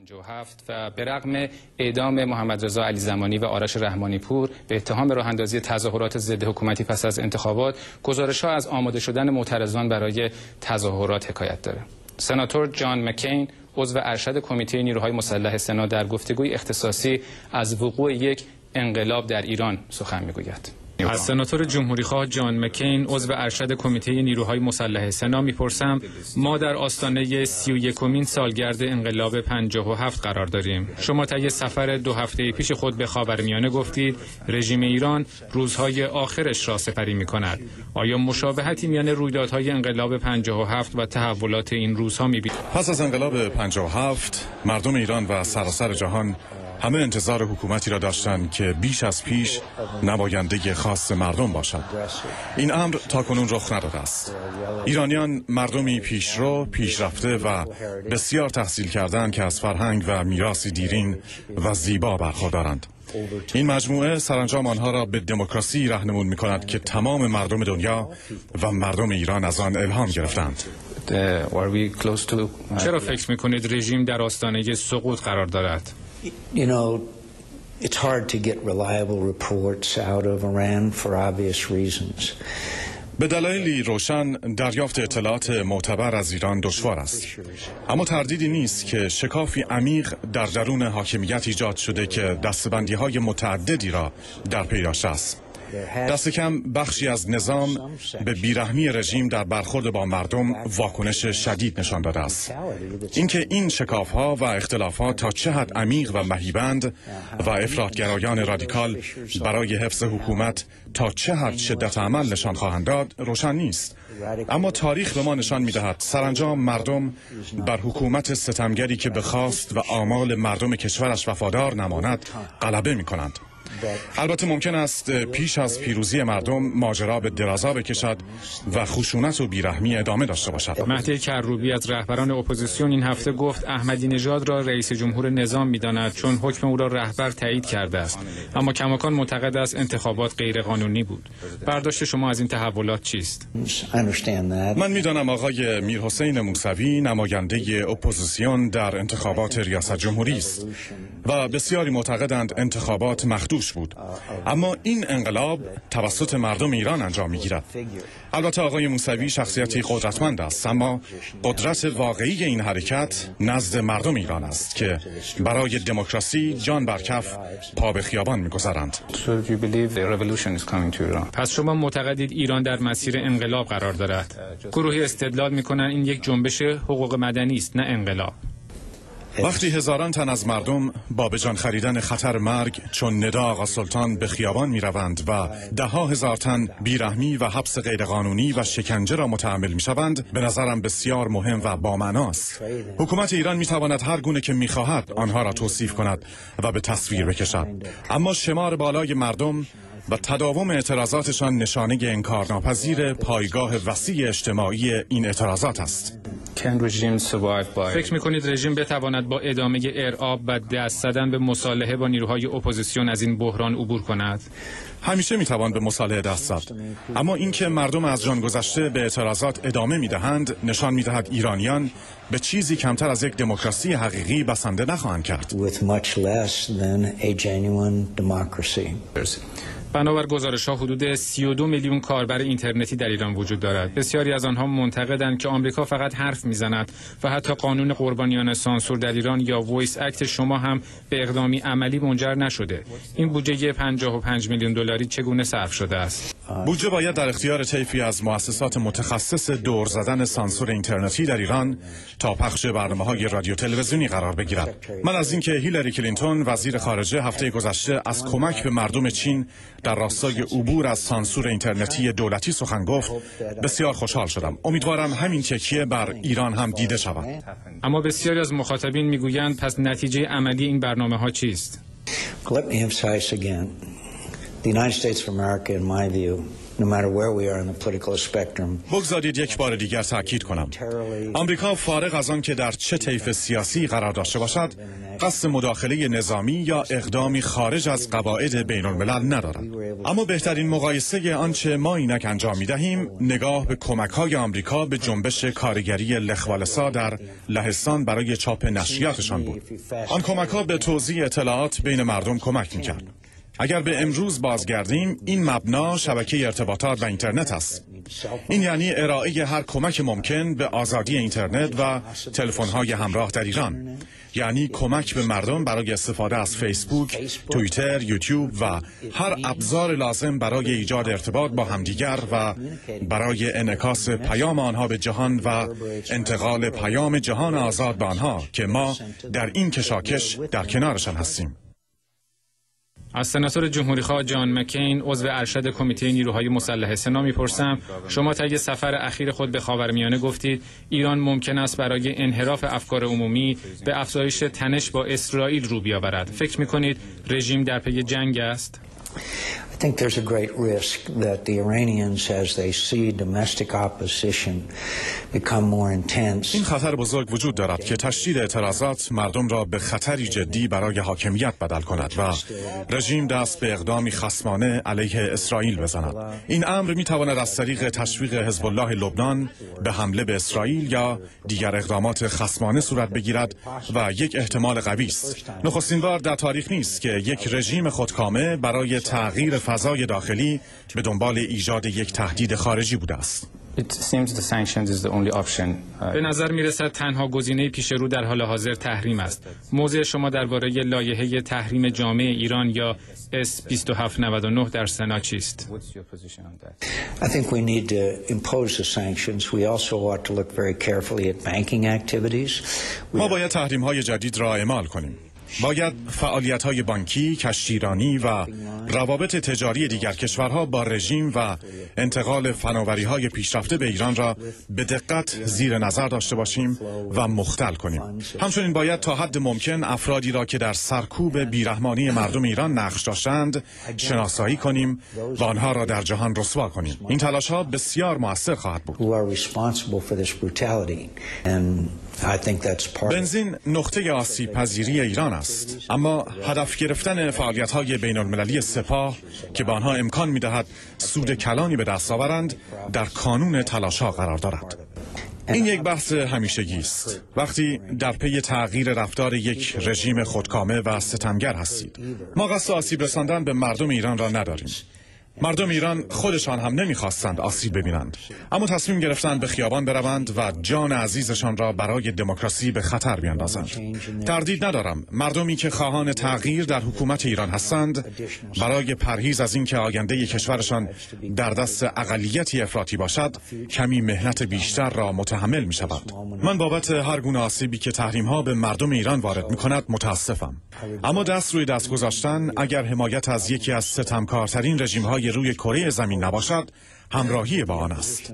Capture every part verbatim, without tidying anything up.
پنجاه و هفت و به رغم اعدام محمد رضا علی زمانی و آرش رحمانی پور به اتهام راه اندازی تظاهرات ضد حکومتی پس از انتخابات، گزارش‌ها از آماده شدن معترضان برای تظاهرات حکایت داره. سناتور جان مکین، عضو ارشد کمیته نیروهای مسلح سنا، در گفتگوی اختصاصی از وقوع یک انقلاب در ایران سخن می‌گوید. از سناتور جمهوریخواه جان مکین، عضو ارشد کمیته نیروهای مسلح سنا میپرسم ما در آستانه سی و یکمین سالگرد انقلاب پنجاه و هفت قرار داریم. شما طی سفر دو هفته پیش خود به خاورمیانه گفتید رژیم ایران روزهای آخرش را سپری میکند. آیا مشابهتی میان رویدادهای انقلاب پنجاه و هفت و تحولات این روزها میبینید؟ پس از انقلاب پنجاه و هفت مردم ایران و سراسر جهان همه انتظار حکومتی را داشتند که بیش از پیش نماینده خاص مردم باشد. این امر تاکنون رخ نداده است. ایرانیان مردمی پیشرو، پیشرفته و بسیار تحصیل کردند که از فرهنگ و میراثی دیرین و زیبا برخوردارند. این مجموعه سرانجام آنها را به دموکراسی راهنمون می‌کند که تمام مردم دنیا و مردم ایران از آن الهام گرفتند. چرا فکر می‌کنید رژیم در آستانه سقوط قرار دارد؟ You know, it's hard to get reliable reports out of Iran for obvious reasons. به دلایلی روشن دریافت اطلاعات معتبر از ایران دشوار است. اما تردیدی نیست که شکافی عمیق در درون حاکمیت ایجاد شده که دستبندی‌های متعددی را در پی داشته است. دست کم بخشی از نظام به بیرحمی رژیم در برخورد با مردم واکنش شدید نشان داده است. اینکه این شکاف‌ها و اختلافات تا چه حد عمیق و مهیبند و افراطگرایان رادیکال برای حفظ حکومت تا چه حد شدت عمل نشان خواهند داد روشن نیست. اما تاریخ به ما نشان می‌دهد سرانجام مردم بر حکومت ستمگری که به خواست و آمال مردم کشورش وفادار نماند غلبه می‌کنند. البته ممکن است پیش از پیروزی مردم ماجرا به درازا بکشد و خشونت و بیرحمی ادامه داشته باشد. مهدی کروبی از رهبران اپوزیسیون این هفته گفت احمدی نژاد را رئیس جمهور نظام می‌داند چون حکم او را رهبر تایید کرده است، اما کماکان معتقد است انتخابات غیرقانونی بود. برداشت شما از این تحولات چیست؟ من می‌دانم آقای میرحسین موسوی نماینده اپوزیسیون در انتخابات ریاست جمهوری است و بسیاری معتقدند انتخابات مخدوش بود، اما این انقلاب توسط مردم ایران انجام می‌گیرد. البته آقای موسوی شخصیتی قدرتمند است، اما قدرت واقعی این حرکت نزد مردم ایران است که برای دموکراسی جان بر کف پا به خیابان می‌گذارند. پس شما معتقدید ایران در مسیر انقلاب قرار دارد؟ گروهی استدلال می‌کنند این یک جنبش حقوق مدنی است نه انقلاب. وقتی هزاران تن از مردم با به جان خریدن خطر مرگ چون ندا آقا سلطان به خیابان می روند و ده ها هزار تن بیرحمی و حبس غیرقانونی و شکنجه را متحمل می شوند، به نظرم بسیار مهم و بامعناست. حکومت ایران می تواند هر گونه که می خواهد آنها را توصیف کند و به تصویر بکشد، اما شمار بالای مردم و تداوم اعتراضاتشان نشانه انکارناپذیر پایگاه وسیع اجتماعی این اعتراضات است. فکر می‌کنید رژیم بتواند با ادامه ارعاب و دست زدن به مصالحه با نیروهای اپوزیسیون از این بحران عبور کند؟ همیشه میتوان به مصالحه دست زد، اما اینکه مردم از جان گذشته به اعتراضات ادامه میدهند نشان میدهد ایرانیان به چیزی کمتر از یک دموکراسی حقیقی بسنده نخواهند کرد. بنابر گزارش‌ها حدود سی و دو میلیون کاربر اینترنتی در ایران وجود دارد. بسیاری از آنها معتقدند که آمریکا فقط حرف می‌زند و حتی قانون قربانیان سانسور در ایران یا وایس اکت شما هم به اقدامی عملی منجر نشده. این بودجه پنجاه و پنج میلیون دلاری چگونه صرف شده است؟ بودجه باید در اختیار طیفی از مؤسسات متخصص دور زدن سانسور اینترنتی در ایران تا پخش برنامه‌های رادیو تلویزیونی قرار بگیرد. من از اینکه هیلاری کلینتون وزیر خارجه هفته گذشته از کمک به مردم چین در راستای عبور از سانسور اینترنتی دولتی سخن گفت بسیار خوشحال شدم. امیدوارم همین تکیه بر ایران هم دیده شود. اما بسیاری از مخاطبین میگویند پس نتیجه عملی این برنامه‌ها چیست؟ Let me emphasize again. The United States of America, in my view, no matter where we are in the political spectrum. بگذارید یک بار دیگر تاکید کنم. آمریکا فارغ از آن که در چه طیف سیاسی قرار داشته باشد، قصد مداخله نظامی یا اقدامی خارج از قواعد بین الملل ندارد. اما بهترین مقایسه آنچه ما اینک انجام می‌دهیم نگاه به کمک‌های آمریکا به جنبش کارگری لخوالسا در لهستان برای چاپ نشریاتشان بود. آن کمک‌ها به توزیع اطلاعات بین مردم کمک می‌کرد. اگر به امروز بازگردیم، این مبنا شبکه ارتباطات و اینترنت است. این یعنی ارائه هر کمک ممکن به آزادی اینترنت و تلفن‌های همراه در ایران. یعنی کمک به مردم برای استفاده از فیسبوک، توییتر، یوتیوب و هر ابزار لازم برای ایجاد ارتباط با همدیگر و برای انعکاس پیام آنها به جهان و انتقال پیام جهان آزاد به آنها که ما در این کشاکش در کنارشان هستیم. از سناتور جمهوریخواه جان مکین عضو ارشد کمیته نیروهای مسلح سنا میپرسم، شما طی سفر اخیر خود به خاورمیانه گفتید ایران ممکن است برای انحراف افکار عمومی به افزایش تنش با اسرائیل رو بیاورد. فکر میکنید رژیم در پی جنگ است؟ I think there's a great risk that the Iranians, as they see domestic opposition become more intense. این خطر بزرگ وجود دارد که تشدید اعتراضات مردم را به خطری جدی برای حاکمیت بدل کند و رژیم دست به اقدامی خصمانه علیه اسرائیل بزند. این امر می تواند از طریق تشویق حزب الله لبنان به حمله به اسرائیل یا دیگر اقدامات خصمانه صورت بگیرد و یک احتمال قوی است. نخستین بار در تاریخ نیست که یک رژیم خودکامه برای تغییر فضای داخلی به دنبال ایجاد یک تهدید خارجی بوده است. به نظر می رسد تنها گزینه پیش رو در حال حاضر تحریم است. موضع شما درباره لایحه تحریم جامع ایران یا اس بیست و هفت نود و نه در سنا چیست؟ I think we need to impose the sanctions. We also ought to look very carefully at banking activities. ما باید تحریم‌های جدید را اعمال کنیم. باید فعالیت‌های بانکی، کشتیرانی و روابط تجاری دیگر کشورها با رژیم و انتقال فناوری‌های پیشرفته به ایران را به دقت زیر نظر داشته باشیم و مختل کنیم. همچنین باید تا حد ممکن افرادی را که در سرکوب بیرحمانی مردم ایران نقش داشتند شناسایی کنیم و آنها را در جهان رسوا کنیم. این تلاش‌ها بسیار مؤثر خواهد بود. بنزین نقطه آسیب پذیری ایران است، اما هدف گرفتن فعالیت‌های بین‌المللی سپاه که به آنها امکان می‌دهد سود کلانی به دست آورند در کانون تلاش‌ها قرار دارد. این یک بحث همیشگی است. وقتی در پی تغییر رفتار یک رژیم خودکامه و ستمگر هستید، ما قصد آسیب رساندن به مردم ایران را نداریم. مردم ایران خودشان هم نمیخواستند آسیب ببینند، اما تصمیم گرفتند به خیابان بروند و جان عزیزشان را برای دموکراسی به خطر بیاندازند. تردید ندارم مردمی که خواهان تغییر در حکومت ایران هستند برای پرهیز از اینکه آینده کشورشان در دست اقلیتی افراطی باشد کمی مهنت بیشتر را متحمل میشوند. من بابت هر گونه آسیبی که تحریم‌ها به مردم ایران وارد میکند متاسفم، اما دست روی دست گذاشتن اگر حمایت از یکی از ستمکارترین رژیم‌های روی کره زمین نباشد همراهی با آن است.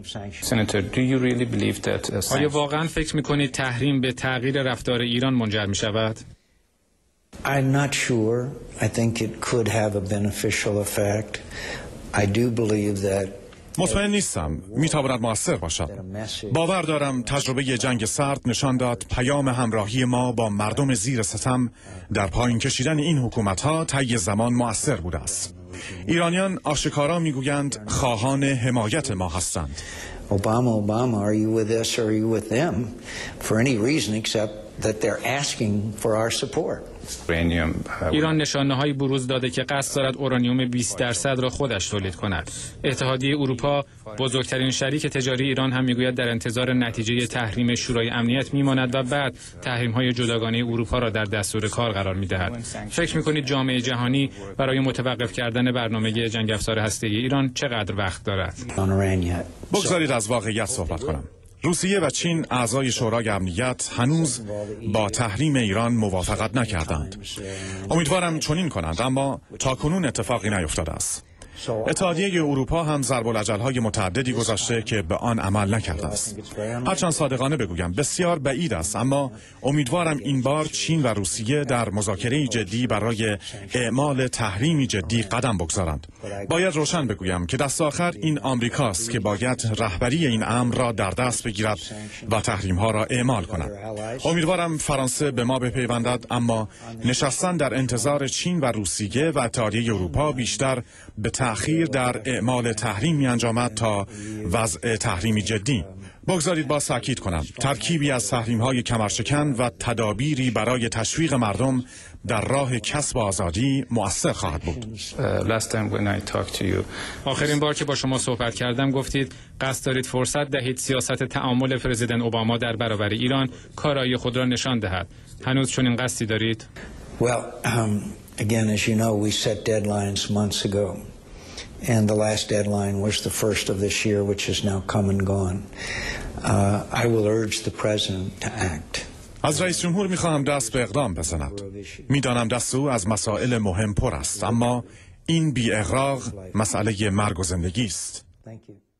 آیا واقعا فکر می‌کنید تحریم به تغییر رفتار ایران منجر می‌شود؟ I'm not sure. I think it could have a beneficial effect. I do believe that مطمئن نیستم میتواند موثر باشد. باور دارم تجربه جنگ سرد نشان داد پیام همراهی ما با مردم زیر ستم در پایین کشیدن این حکومت‌ها طی زمان موثر بوده است. ایرانیان آشکارا میگویند خواهان حمایت ما هستند. Obama, Obama, are you with us or are you with them? For any reason except that they're asking for our support. ایران نشانه‌هایی بروز داده که قصد دارد اورانیوم بیست درصد را خودش تولید کند. اتحادیه اروپا بزرگترین شریک تجاری ایران هم میگوید در انتظار نتیجه تحریم شورای امنیت میماند و بعد تحریم‌های جداگانه اروپا را در دستور کار قرار میدهد. فکر می‌کنید جامعه جهانی برای متوقف کردن برنامه جنگ افزار هسته‌ای ایران چقدر وقت دارد؟ بگذارید از واقعیت صحبت کنم. روسیه و چین اعضای شورای امنیت هنوز با تحریم ایران موافقت نکردند. امیدوارم چنین کنند، اما تاکنون اتفاقی نیفتاده است. اتحادیه اروپا هم ضرب الاجل‌های متعددی گذاشته که به آن عمل نکرده است. هرچند صادقانه بگویم بسیار بعید است، اما امیدوارم این بار چین و روسیه در مذاکره جدی برای اعمال تحریمی جدی قدم بگذارند. باید روشن بگویم که دست آخر این آمریکاست که باید رهبری این امر را در دست بگیرد و تحریم‌ها را اعمال کند. امیدوارم فرانسه به ما بپیوندد، اما نشستن در انتظار چین و روسیه و اتحادیه اروپا بیشتر به تأخیر در اعمال تحریم می انجامد تا وضع تحریمی جدی. بگذارید باز تاکید کنم ترکیبی از تحریم‌های کمرشکن و تدابیری برای تشویق مردم در راه کسب آزادی مؤثر خواهد بود. Last time when I talked to you. آخرین بار که با شما صحبت کردم گفتید قصد دارید فرصت دهید سیاست تعامل پرزیدنت اوباما در برابر ایران کارایی خود را نشان دهد. هنوز چنین قصدی دارید؟ Well, um, again, as you know, we set deadlines months ago. And the last deadline was the first of this year, which has now come and gone. Uh, I will urge the president to act. از رئیس جمهور می‌خواهم دست به اقدام بزند. می‌دانم دست او از مسائل مهم پر است، اما این بی اغراق مسئله مرگ و زندگی است. Thank you.